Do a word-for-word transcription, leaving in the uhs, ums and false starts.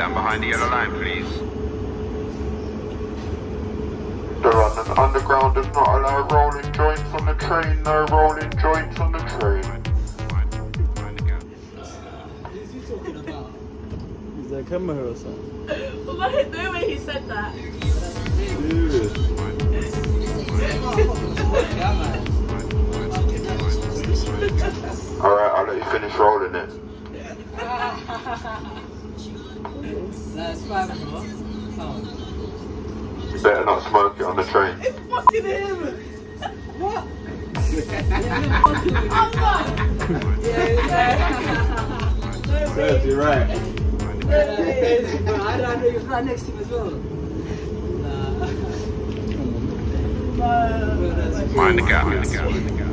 stand behind the yellow line, please. The London Underground does not allow rolling joints on the train. No rolling joints on the train. Who's he talking about? Is there a camera or something? Well, I didn't know when he said that. Dude. Alright, I'll let you finish rolling it. That's fine, bro. Better not smoke it on the train. It's fucking him! What? I'm not! Yeah, yeah. Yes, you're right. I don't know, you're right next to him as well. Nah. Mind the gap, mind the gap.